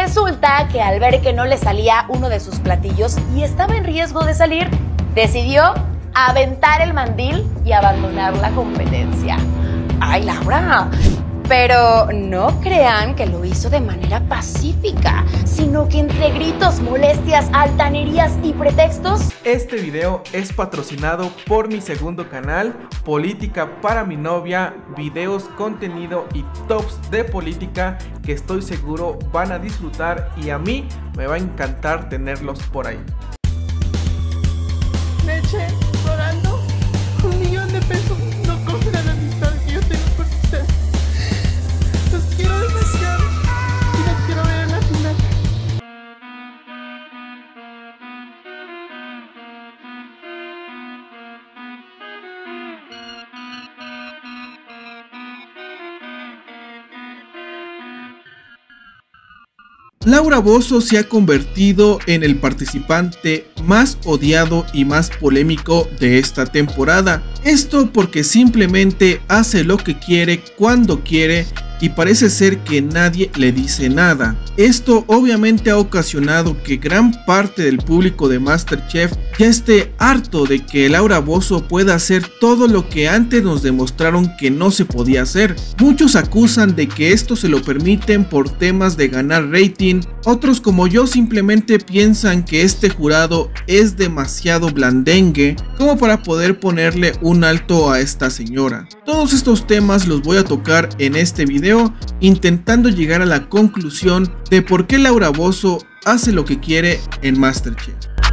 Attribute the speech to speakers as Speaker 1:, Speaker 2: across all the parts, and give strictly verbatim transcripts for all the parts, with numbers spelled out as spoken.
Speaker 1: Resulta que al ver que no le salía uno de sus platillos y estaba en riesgo de salir, decidió aventar el mandil y abandonar la competencia. ¡Ay, Laura! Pero no crean que lo hizo de manera pacífica, sino que entre gritos, molestias, altanerías y pretextos.
Speaker 2: Este video es patrocinado por mi segundo canal, Política para mi novia, videos, contenido y tops de política que estoy seguro van a disfrutar y a mí me va a encantar tenerlos por ahí.
Speaker 3: Leche, Dorando, un millón de pesos no compra la amistad que yo tengo por ustedes. Los quiero demasiado y los quiero ver en la final.
Speaker 4: Laura Bozzo se ha convertido en el participante más odiado y más polémico de esta temporada. Esto porque simplemente hace lo que quiere cuando quiere y parece ser que nadie le dice nada. Esto obviamente ha ocasionado que gran parte del público de MasterChef ya esté harto de que Laura Bozzo pueda hacer todo lo que antes nos demostraron que no se podía hacer. Muchos acusan de que esto se lo permiten por temas de ganar rating, otros como yo simplemente piensan que este jurado es demasiado blandengue como para poder ponerle un alto a esta señora. Todos estos temas los voy a tocar en este video, intentando llegar a la conclusión de por qué Laura Bozzo hace lo que quiere en MasterChef.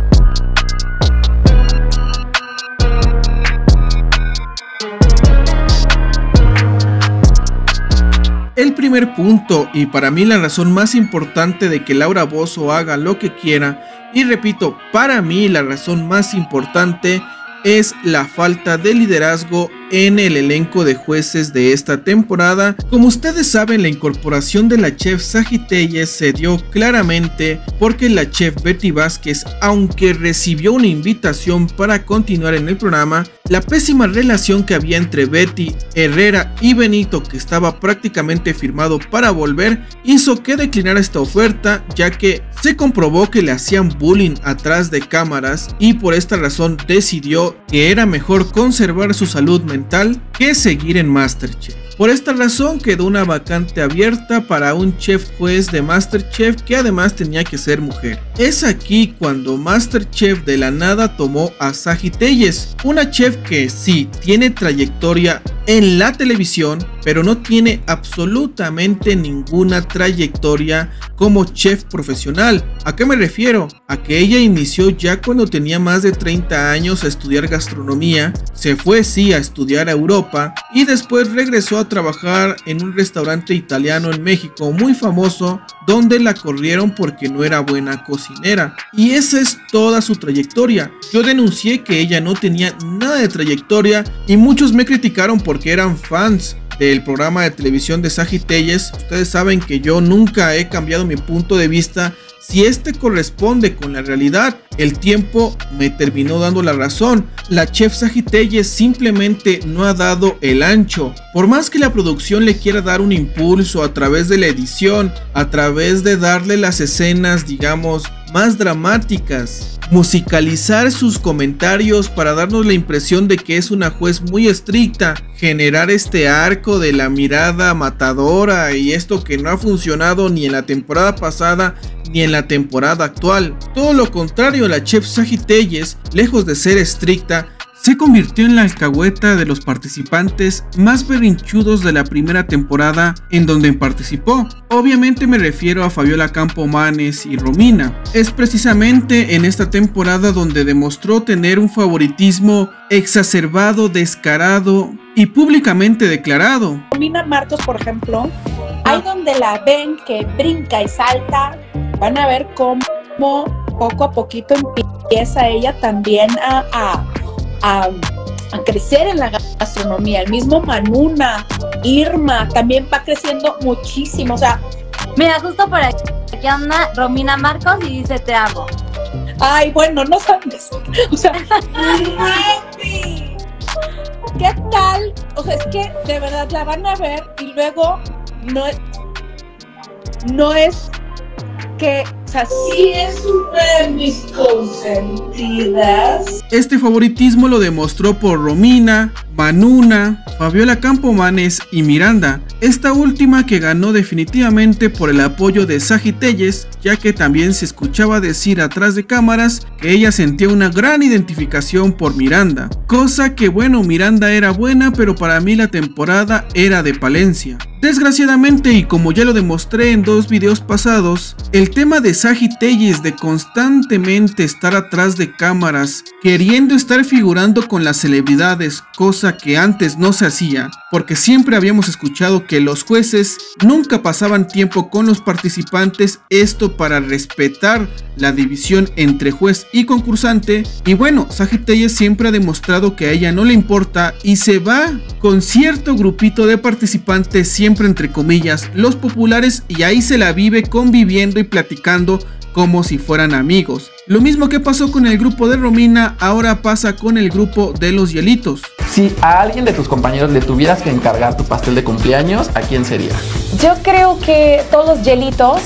Speaker 4: El primer punto, y para mí la razón más importante de que Laura Bozzo haga lo que quiera, y repito, para mí la razón más importante es la falta de liderazgo en el elenco de jueces de esta temporada. Como ustedes saben, la incorporación de la chef Saji Tellez se dio claramente porque la chef Betty Vázquez, aunque recibió una invitación para continuar en el programa, la pésima relación que había entre Betty, Herrera y Benito, que estaba prácticamente firmado para volver, hizo que declinara esta oferta, ya que se comprobó que le hacían bullying atrás de cámaras y por esta razón decidió que era mejor conservar su salud mental que seguir en MasterChef. Por esta razón quedó una vacante abierta para un chef juez de MasterChef que además tenía que ser mujer. Es aquí cuando MasterChef de la nada tomó a Saji Tellez, una chef que sí tiene trayectoria en la televisión, pero no tiene absolutamente ninguna trayectoria como chef profesional. ¿A qué me refiero? A que ella inició ya cuando tenía más de treinta años a estudiar gastronomía, se fue sí a estudiar a Europa y después regresó a trabajar en un restaurante italiano en México muy famoso, donde la corrieron porque no era buena cocinera. Y esa es toda su trayectoria. Yo denuncié que ella no tenía nada de trayectoria y muchos me criticaron porque eran fans del programa de televisión de Saji Tellez. Ustedes saben que yo nunca he cambiado mi punto de vista. Si este corresponde con la realidad, el tiempo me terminó dando la razón. La chef Saji Tellez simplemente no ha dado el ancho. Por más que la producción le quiera dar un impulso a través de la edición, a través de darle las escenas, digamos, más dramáticas, musicalizar sus comentarios para darnos la impresión de que es una juez muy estricta, generar este arco de la mirada matadora y esto que no ha funcionado ni en la temporada pasada ni en la temporada actual. Todo lo contrario, la chef Saji Tellez, lejos de ser estricta, se convirtió en la alcahueta de los participantes más berrinchudos de la primera temporada en donde participó. Obviamente me refiero a Fabiola Campomanes y Romina. Es precisamente en esta temporada donde demostró tener un favoritismo exacerbado, descarado y públicamente declarado.
Speaker 5: Romina Marcos, por ejemplo, ahí donde la ven que brinca y salta, van a ver cómo poco a poquito empieza ella también a... a A, a crecer en la gastronomía. El mismo Manuna, Irma, también va creciendo muchísimo. O sea,
Speaker 1: mira, justo por aquí anda Romina Marcos y dice te amo.
Speaker 5: Ay, bueno, no sabes. O sea, ¿qué tal? O sea, es que de verdad la van a ver y luego no, no es que, o sea, sí es una de mis consentidas.
Speaker 4: Este favoritismo lo demostró por Romina, Manuna, Fabiola Campomanes y Miranda, esta última que ganó definitivamente por el apoyo de Saji Tellez, ya que también se escuchaba decir atrás de cámaras que ella sentía una gran identificación por Miranda, cosa que bueno, Miranda era buena, pero para mí la temporada era de Palencia. Desgraciadamente, y como ya lo demostré en dos videos pasados, el tema de Saji Tellez de constantemente estar atrás de cámaras, queriendo estar figurando con las celebridades, cosa que antes no se hacía, porque siempre habíamos escuchado que los jueces nunca pasaban tiempo con los participantes, esto para respetar la división entre juez y concursante, y bueno, Saji Tellez siempre ha demostrado que a ella no le importa y se va con cierto grupito de participantes, siempre entre comillas, los populares, y ahí se la vive conviviendo y platicando como si fueran amigos. Lo mismo que pasó con el grupo de Romina, ahora pasa con el grupo de los hielitos.
Speaker 6: Si a alguien de tus compañeros le tuvieras que encargar tu pastel de cumpleaños, ¿a quién sería?
Speaker 1: Yo creo que todos los hielitos,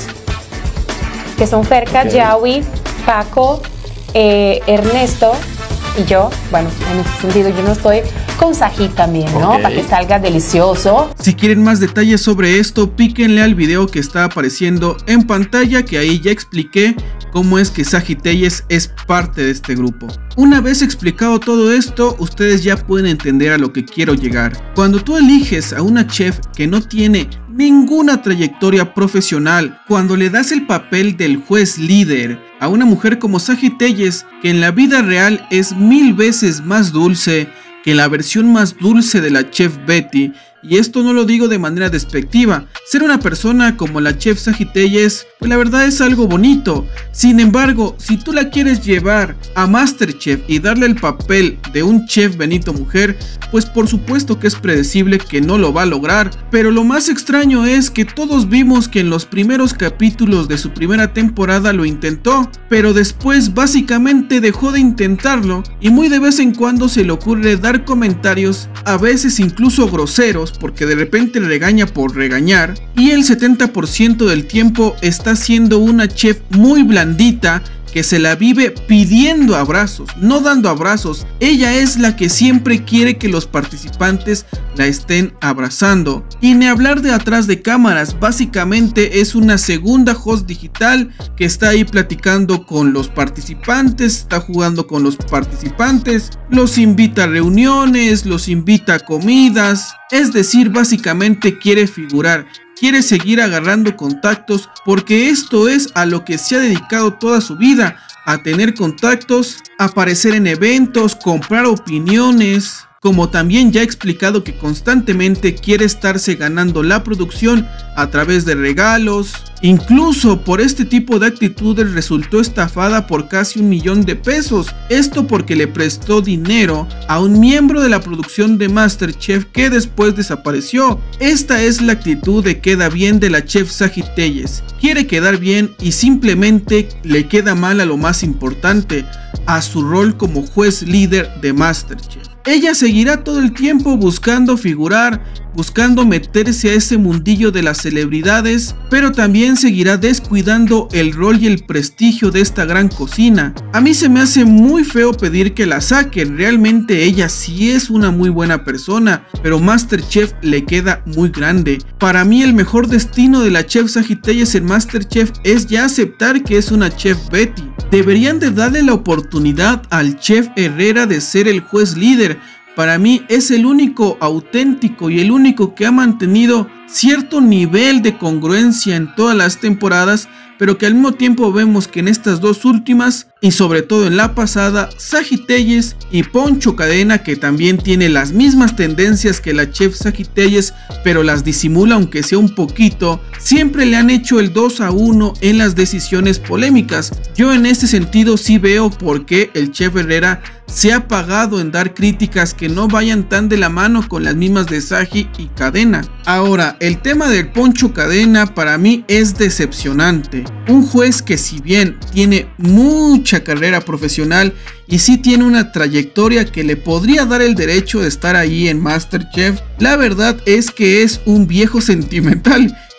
Speaker 1: que son Ferca, okay, Yawi, Paco, eh, Ernesto y yo, bueno, en ese sentido yo no estoy con Saji también, ¿no? Okay. Para que salga delicioso.
Speaker 4: Si quieren más detalles sobre esto, píquenle al video que está apareciendo en pantalla, que ahí ya expliqué cómo es que Saji Tellez es parte de este grupo. Una vez explicado todo esto, ustedes ya pueden entender a lo que quiero llegar. Cuando tú eliges a una chef que no tiene ninguna trayectoria profesional, cuando le das el papel del juez líder a una mujer como Saji Tellez, que en la vida real es mil veces más dulce que la versión más dulce de la chef Betty, y esto no lo digo de manera despectiva, ser una persona como la chef Saji Tellez, pues la verdad es algo bonito. Sin embargo, si tú la quieres llevar a MasterChef y darle el papel de un chef Benito mujer, pues por supuesto que es predecible que no lo va a lograr. Pero lo más extraño es que todos vimos que en los primeros capítulos de su primera temporada lo intentó, pero después básicamente dejó de intentarlo, y muy de vez en cuando se le ocurre dar comentarios, a veces incluso groseros, porque de repente regaña por regañar, y el setenta por ciento del tiempo está siendo una chef muy blandita que se la vive pidiendo abrazos, no dando abrazos. Ella es la que siempre quiere que los participantes la estén abrazando. Y ni hablar de atrás de cámaras, básicamente es una segunda host digital que está ahí platicando con los participantes, está jugando con los participantes, los invita a reuniones, los invita a comidas, es decir, básicamente quiere figurar. Quiere seguir agarrando contactos, porque esto es a lo que se ha dedicado toda su vida, a tener contactos, aparecer en eventos, comprar opiniones, como también ya he explicado que constantemente quiere estarse ganando la producción a través de regalos. Incluso por este tipo de actitudes resultó estafada por casi un millón de pesos, esto porque le prestó dinero a un miembro de la producción de MasterChef que después desapareció. Esta es la actitud de queda bien de la chef Saji Tellez, quiere quedar bien y simplemente le queda mal a lo más importante, a su rol como juez líder de MasterChef. Ella seguirá todo el tiempo buscando figurar, buscando meterse a ese mundillo de las celebridades, pero también seguirá descuidando el rol y el prestigio de esta gran cocina. A mí se me hace muy feo pedir que la saquen, realmente ella sí es una muy buena persona, pero MasterChef le queda muy grande. Para mí el mejor destino de la chef Saji Tellez en MasterChef es ya aceptar que es una chef Betty. Deberían de darle la oportunidad al chef Herrera de ser el juez líder. Para mí es el único auténtico y el único que ha mantenido cierto nivel de congruencia en todas las temporadas, pero que al mismo tiempo vemos que en estas dos últimas, y sobre todo en la pasada, Saji Tellez y Poncho Cadena, que también tiene las mismas tendencias que la chef Saji Tellez, pero las disimula aunque sea un poquito, siempre le han hecho el dos a uno en las decisiones polémicas. Yo en este sentido sí veo por qué el chef Herrera se ha pagado en dar críticas que no vayan tan de la mano con las mismas de Saji y Cadena. Ahora, el tema del Poncho Cadena para mí es decepcionante. Un juez que si bien tiene mucha carrera profesional y sí tiene una trayectoria que le podría dar el derecho de estar ahí en MasterChef, la verdad es que es un viejo sentimental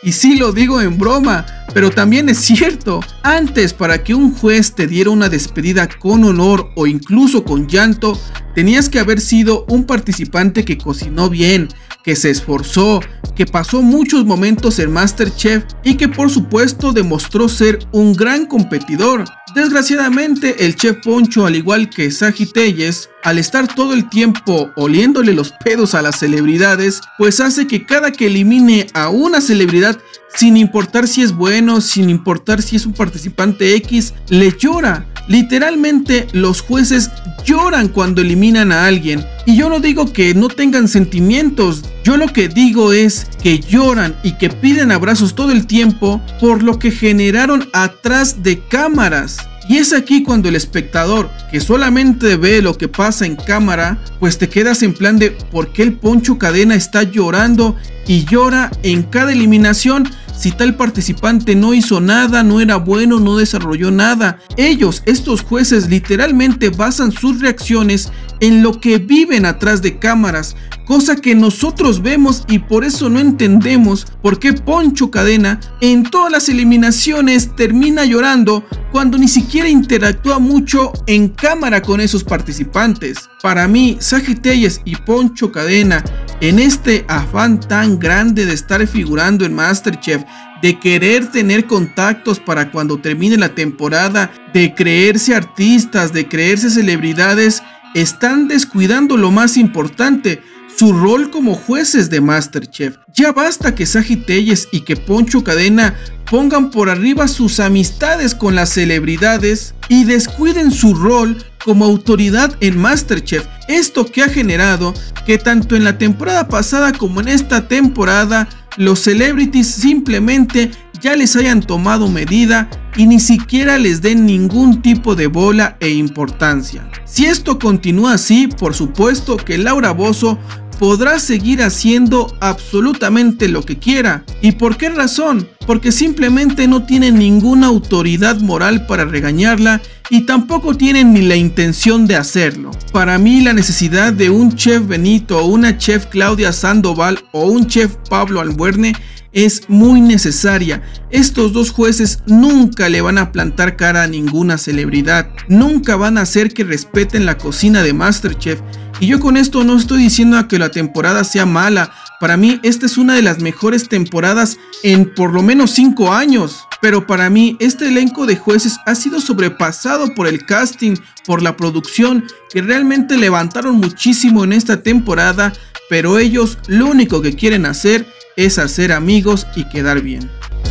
Speaker 4: Y sí lo digo en broma, pero también es cierto. Antes, para que un juez te diera una despedida con honor o incluso con llanto, tenías que haber sido un participante que cocinó bien, que se esforzó, que pasó muchos momentos en MasterChef y que por supuesto demostró ser un gran competidor. Desgraciadamente, el chef Poncho, al igual que Saji Telles, al estar todo el tiempo oliéndole los pedos a las celebridades, pues hace que cada que elimine a una celebridad, sin importar si es bueno, sin importar si es un participante X, le llora. Literalmente los jueces lloran cuando eliminan a alguien. Y yo no digo que no tengan sentimientos, yo lo que digo es que lloran y que piden abrazos todo el tiempo por lo que generaron atrás de cámaras. Y es aquí cuando el espectador, que solamente ve lo que pasa en cámara, pues te quedas en plan de ¿por qué el Poncho Cadena está llorando y llora en cada eliminación? Si tal participante no hizo nada, no era bueno, no desarrolló nada. Ellos, estos jueces, literalmente basan sus reacciones en lo que viven atrás de cámaras, cosa que nosotros vemos, y por eso no entendemos por qué Poncho Cadena en todas las eliminaciones termina llorando cuando ni siquiera interactúa mucho en cámara con esos participantes. Para mí, Saji Telles y Poncho Cadena, en este afán tan grande de estar figurando en MasterChef, de querer tener contactos para cuando termine la temporada, de creerse artistas, de creerse celebridades, están descuidando lo más importante, su rol como jueces de MasterChef. Ya basta que Saji Telles y que Poncho Cadena pongan por arriba sus amistades con las celebridades y descuiden su rol como autoridad en MasterChef. Esto que ha generado que tanto en la temporada pasada como en esta temporada los celebrities simplemente ya les hayan tomado medida y ni siquiera les den ningún tipo de bola e importancia. Si esto continúa así, por supuesto que Laura Bozzo podrá seguir haciendo absolutamente lo que quiera. ¿Y por qué razón? Porque simplemente no tienen ninguna autoridad moral para regañarla y tampoco tienen ni la intención de hacerlo. Para mí, la necesidad de un chef Benito o una chef Claudia Sandoval o un chef Pablo Albuerne es muy necesaria. Estos dos jueces nunca le van a plantar cara a ninguna celebridad, nunca van a hacer que respeten la cocina de MasterChef. Y yo con esto no estoy diciendo que la temporada sea mala. Para mí esta es una de las mejores temporadas en por lo menos cinco años. Pero para mí este elenco de jueces ha sido sobrepasado por el casting, por la producción, que realmente levantaron muchísimo en esta temporada. Pero ellos lo único que quieren hacer es hacer amigos y quedar bien.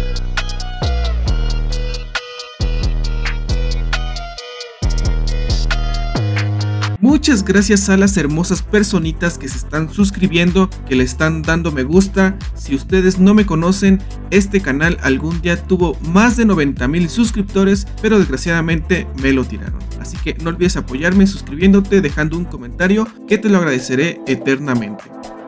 Speaker 4: Muchas gracias a las hermosas personitas que se están suscribiendo, que le están dando me gusta. Si ustedes no me conocen, este canal algún día tuvo más de noventa mil suscriptores, pero desgraciadamente me lo tiraron. Así que no olvides apoyarme suscribiéndote, dejando un comentario, que te lo agradeceré eternamente.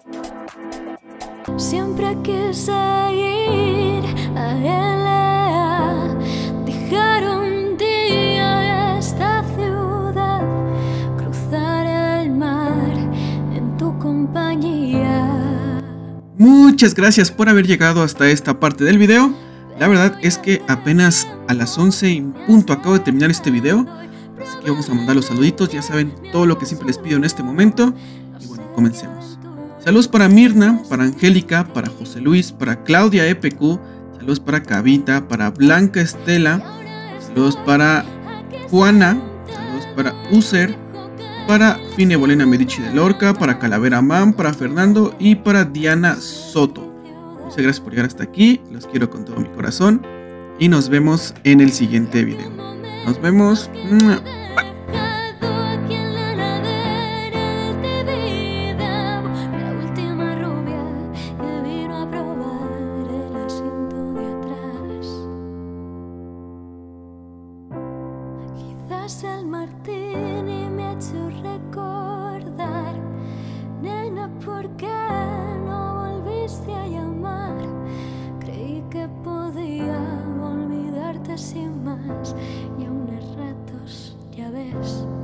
Speaker 7: Siempre quise ir a L A, dejar un día esta ciudad, cruzar el mar en tu compañía.
Speaker 4: Muchas gracias por haber llegado hasta esta parte del video. La verdad es que apenas a las once en punto acabo de terminar este video, así que vamos a mandar los saluditos. Ya saben todo lo que siempre les pido en este momento. Y bueno, comencemos. Saludos para Mirna, para Angélica, para José Luis, para Claudia E P Q, saludos para Cavita, para Blanca Estela, saludos para Juana, saludos para User, para Fine Bolena Medici de Lorca, para Calavera Man, para Fernando y para Diana Soto. Muchas gracias por llegar hasta aquí, los quiero con todo mi corazón y nos vemos en el siguiente video. Nos vemos. Bye.
Speaker 7: El martini me ha hecho recordar, nena, ¿por qué no volviste a llamar? Creí que podía olvidarte sin más, y aún a ratos, ya ves.